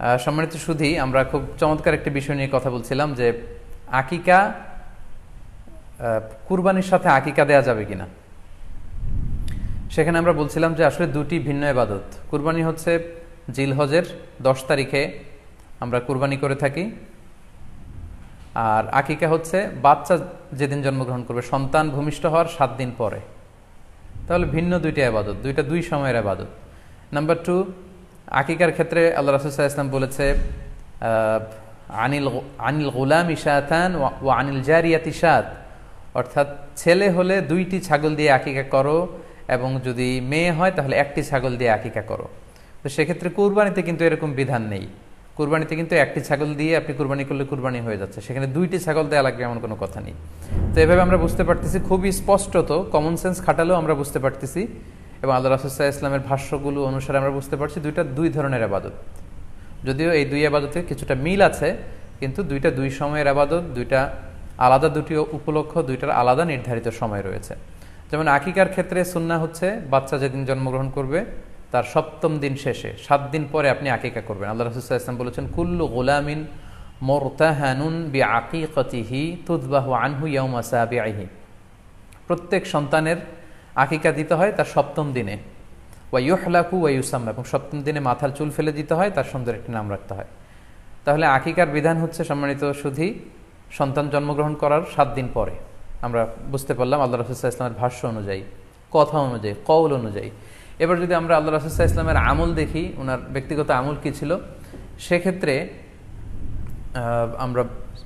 সম্মানিত সুধী, আমরা খুব চমৎকার একটি বিষয় নিয়ে কথা বলছিলাম যে আকিকা, কুরবানির সাথে আকিকা দেয়া যাবে কিনা। সেখানে আমরা বলছিলাম যে আসলে দুটি ভিন্ন ইবাদত। কুরবানি হচ্ছে জিলহজের 10 তারিখে আমরা কুরবানি করে থাকি, আর আকিকা হচ্ছে বাচ্চা যেদিন জন্মগ্রহণ করবে, সন্তান ভূমিষ্ঠ হওয়ার 7 দিন পরে। তাহলে ভিন্ন দুইটা ইবাদত, দুই সময়ের ইবাদত। নাম্বার 2, আকিকার ক্ষেত্রে আল্লাহ রাসূল সাল্লাল্লাহু আলাইহি ওয়াসাল্লাম বলেছে আনিল গুলামি শাতান ওয়া আনিল জারিয়াতি শাত, অর্থাৎ ছেলে হলে 2টি ছাগল দিয়ে আকিকা করো, এবং যদি মেয়ে হয় তাহলে 1টি ছাগল দিয়ে আকিকা করো। তো সেক্ষেত্রে কুরবানিতে কিন্তু এরকম বিধান নেই। কুরবানিতে কিন্তু 1টি ছাগল দিয়ে আপনি কুরবানি করলে কুরবানি হয়ে যাচ্ছে, সেখানে 2টি ছাগল দেওয়া লাগবে এমন কোনো কথা নেই। তো এভাবে আমরা বুঝতে পারতেছি, খুবই স্পষ্টত কমন সেন্স খাটালেও আমরা বুঝতে পারতেছি, এবং আল্লাহ রাসূল সাল্লাল্লাহু আলাইহি ওয়াসাল্লামের ভাষ্যগুলো অনুসারে আমরা বুঝতে পারছি দুই ধরনের ইবাদত। যদিও এই দুই ইবাদতে কিছুটা মিল আছে, কিন্তু দুই সময়ের ইবাদত, আলাদা দুটি উপলক্ষ, দুইটার আলাদা নির্ধারিত সময় রয়েছে। যেমন আকিকার ক্ষেত্রে সুন্নাহ হচ্ছে বাচ্চা যেদিন জন্মগ্রহণ করবে তার 7ম দিন শেষে 7 দিন পরে আপনি আকিকা করবেন। আল্লাহ রাসূল সাল্লাল্লাহু আলাইহি ওয়াসাল্লাম বলেছেন, কুল্লু গুলামিন মুরতাহানুন বিআকিকাতিহি তুযবাহু আনহু ইয়াওমা সাবিহি। প্রত্যেক সন্তানের আকিকা দিতে হয় তার 7ম দিনে, ওয়া ইউহলাকু ওয়া ইউসাম্মা, এবং 7ম দিনে মাথার চুল ফেলে দিতে হয়, তার সুন্দর একটি নাম রাখতে হয়। তাহলে আকিকার বিধান হচ্ছে সম্মানিত সুধী সন্তান জন্মগ্রহণ করার 7 দিন পরে। আমরা বুঝতে পারলাম আল্লাহ রাসূল সাল্লাল্লাহু আলাইহি ওয়াসাল্লামের ভাষ্য অনুযায়ী, কথা অনুযায়ী, কওল অনুযায়ী। এবার যদি আমরা আল্লাহ রাসূল সাল্লাল্লাহু আলাইহি ওয়াসাল্লামের আমল দেখি, ওনার ব্যক্তিগত আমল কি ছিল, সেক্ষেত্রে আমরা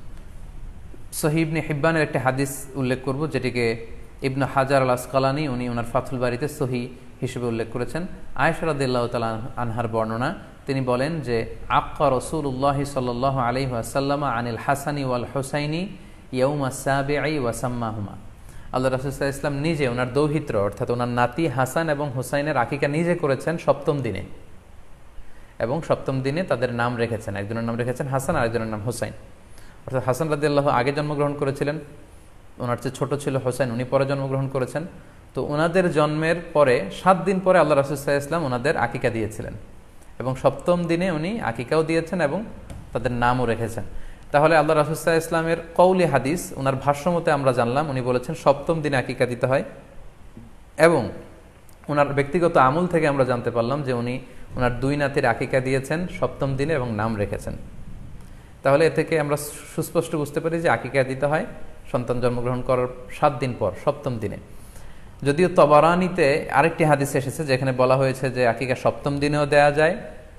সহিহ ইবনে হিব্বানের একটি হাদিস উল্লেখ করব, যেটিকে ইবনে হাজার আল আসকালানি উনি ওনার ফাথুল বারিতে সহিহ হিসেবে উল্লেখ করেছেন। আয়েশা রাদিয়াল্লাহু তাআলা আনহার বর্ণনা, তিনি বলেন যে আক্কা রাসূলুল্লাহ সাল্লাল্লাহু আলাইহি ওয়াসাল্লাম আনিল হাসানি ওয়াল হুসাইনি ইয়াউমা সাবিঈ ওয়া সাম্মাহুমা। আল্লাহ রাসূল সাল্লাল্লাহু আলাইহি ওয়াসাল্লাম নিজে ওনার দৌহিত্র অর্থাৎ ওনার নাতি হাসান এবং হুসাইনের আকিকা নিজে করেছেন 7ম দিনে, এবং 7ম দিনে তাদের নাম রেখেছেন। একজনের নাম রেখেছেন হাসান, আরেকজনের নাম হুসাইন। অর্থাৎ হাসান রাদিয়াল্লাহু আগে জন্মগ্রহণ করেছিলেন, ওনার চেয়ে ছোট ছিল হুসাইন, উনি পরে জন্মগ্রহণ করেছেন। তো ওনাদের জন্মের পরে 7 দিন পরে আল্লাহ রাসূল সাল্লাল্লাহু আলাইহি ওয়াসাল্লাম ওনাদের আকিকা দিয়েছিলেন, এবং 7ম দিনে উনি আকিকাও দিয়েছেন এবং তাদের নামও রেখেছেন। তাহলে আল্লাহ রাসূল সাল্লাল্লাহু আলাইহি ওয়াসাল্লামের কওলি হাদিস, ওনার ভাষ্য মতে আমরা জানলাম উনি বলেছেন 7ম দিনে আকিকা দিতে হয়, এবং ওনার ব্যক্তিগত আমল থেকে আমরা জানতে পারলাম যে উনি ওনার 2 নাতির আকিকা দিয়েছেন 7ম দিনে এবং নাম রেখেছেন। তাহলে এ থেকে আমরা সুস্পষ্ট বুঝতে পারি যে আকিকা দিতে হয় সন্তান জন্মগ্রহণ করার 7 দিন পর, 7ম দিনে। যদিও তবারানিতে আরেকটি হাদিস এসেছে যেখানে বলা হয়েছে যে আকিকা 7ম দিনেও দেয়া যায়,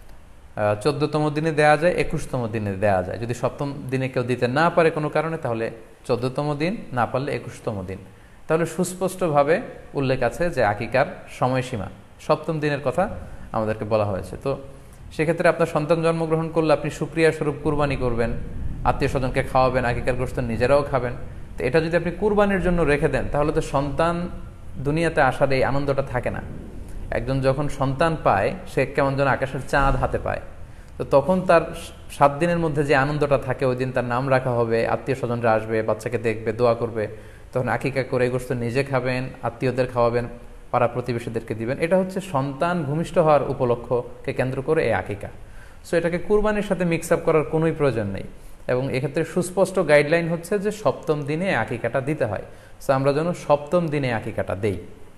14তম দিনে দেয়া যায়, 21তম দিনে দেয়া যায়। যদি 7ম দিনে কেউ দিতে না পারে কোনো কারণে, তাহলে 14তম দিন, না পারলে 21তম দিন। তাহলে সুস্পষ্টভাবে উল্লেখ আছে যে আকিকার সময়সীমা 7ম দিনের কথা আমাদেরকে বলা হয়েছে। তো সেক্ষেত্রে আপনার সন্তান জন্মগ্রহণ করলে আপনি শুকরিয়া স্বরূপ কুরবানি করবেন, আত্মীয় স্বজনকে খাওয়াবেন, আকিকার গোশত নিজেরাও খাবেন। তো এটা যদি আপনি কুরবানির জন্য রেখে দেন, তাহলে তো সন্তান দুনিয়াতে আসার এই আনন্দটা থাকে না। একজন যখন সন্তান পায়, সে কেমন যেন আকাশের চাঁদ হাতে পায়। তো তখন তার 7 দিনের মধ্যে যে আনন্দটা থাকে, ওই দিন তার নাম রাখা হবে, আত্মীয় স্বজনরা আসবে, বাচ্চাকে দেখবে, দোয়া করবে, তখন আকিকা করে গোশত নিজে খাবেন, আত্মীয়দের খাওয়াবেন, পাড়া প্রতিবেশীদেরকে দিবেন। এটা হচ্ছে সন্তান ভূমিষ্ঠ হওয়ার উপলক্ষকে কেন্দ্র করে এই আকিকা। সো এটাকে কুরবানির সাথে মিক্স আপ করার কোনোই প্রয়োজন নেই, এবং এক্ষেত্রে সুস্পষ্ট গাইডলাইন হচ্ছে যে 7ম দিনে আকিকাটা দিতে হয়। সো আমরা যেন 7ম দিনে আকিকাটা দেই।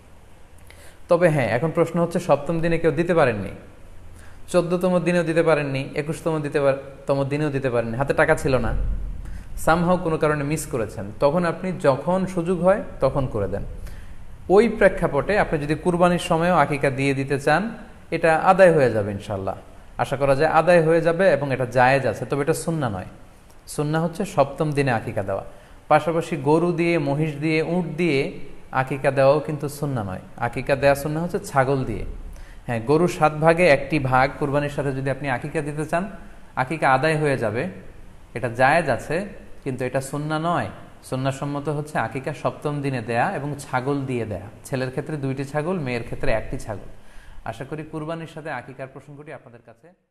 তবে হ্যাঁ, এখন প্রশ্ন হচ্ছে 7ম দিনে কেউ দিতে পারেননি, 14তম দিনেও দিতে পারেননি, 21তম দিনেও দিতে পারেননি, হাতে টাকা ছিল না, সামহাও কোনো কারণে মিস করেছেন, তখন আপনি যখন সুযোগ হয় তখন করে দেন। ওই প্রেক্ষাপটে আপনি যদি কুরবানির সময়ও আকিকা দিয়ে দিতে চান, এটা আদায় হয়ে যাবে ইনশাল্লাহ। আশা করা যায় আদায় হয়ে যাবে, এবং এটা জায়েজ আছে। তবে এটা সুন্নাহ নয়। সুন্নাহ হচ্ছে 7ম দিনে আকিকা দেওয়া। পাশাপাশি গরু দিয়ে, মহিষ দিয়ে, উট দিয়ে আকিকা দেওয়াও কিন্তু সুন্নাহ নয়। আকিকা দেওয়া সুন্নাহ হচ্ছে ছাগল দিয়ে। হ্যাঁ, গরু 7 ভাগে 1টি ভাগ কুরবানির সাথে যদি আপনি আকিকা দিতে চান, আকিকা আদায় হয়ে যাবে, এটা জায়েজ আছে, কিন্তু এটা সুন্নাহ নয়। সুন্নাহসম্মত হচ্ছে আকিকা 7ম দিনে দেয়া এবং ছাগল দিয়ে দেয়া। ছেলের ক্ষেত্রে 2টি ছাগল, মেয়ের ক্ষেত্রে 1টি ছাগল। আশা করি কুরবানির সাথে আকিকার প্রসঙ্গটি আপনাদের কাছে